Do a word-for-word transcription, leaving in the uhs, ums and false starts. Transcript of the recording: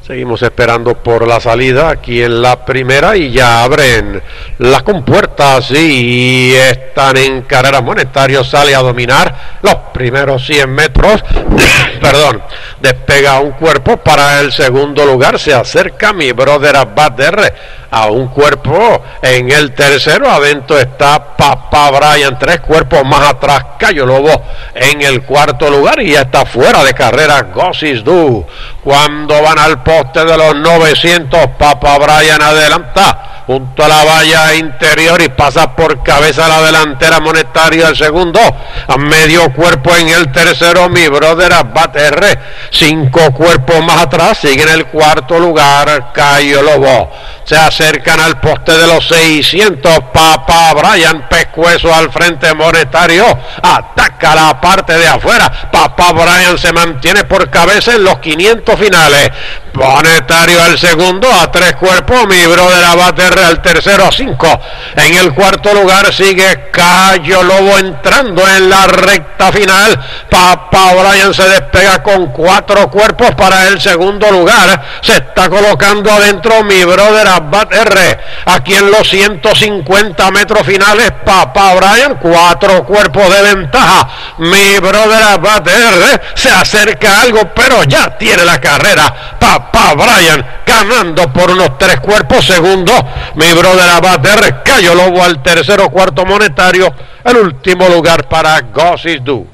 Seguimos esperando por la salida aquí en la primera y ya abren las compuertas y están en carrera. Monetario sale a dominar los primeros cien metros. Perdón, despega un cuerpo para el segundo lugar. Se acerca mi brother Abad R a un cuerpo en el tercero. Adentro está Papá Brian, tres cuerpos más atrás Cayo Lobo en el cuarto lugar y ya está fuera de carrera Gosis Du. Cuando van al poste de los novecientos, Papá Brian adelanta junto a la valla interior y pasa por cabeza a la delantera. Monetario al segundo, a medio cuerpo en el tercero mi brother Abad R, cinco cuerpos más atrás sigue en el cuarto lugar Cayo Lobo. Se acercan al poste de los seiscientos, Papá Brian, pescuezo al frente. Monetario ataca la parte de afuera, Papá Brian se mantiene por cabeza en los quinientos finales. Monetario al segundo, a tres cuerpos mi brother Abad R al tercero, a cinco. En el cuarto lugar sigue Cayo Lobo entrando en la recta final. Papá Brian se despega con cuatro cuerpos para el segundo lugar. Se está colocando adentro mi brother Abad R. Aquí en los ciento cincuenta metros finales, Papá Brian, cuatro cuerpos de ventaja. Mi brother Abad R se acerca algo, pero ya tiene la carrera. Papá Brian ganando por unos tres cuerpos. Segundo, mi brother Abad R. Cayo Lobo al tercero, cuarto Monetario. El último lugar para Gosis Du.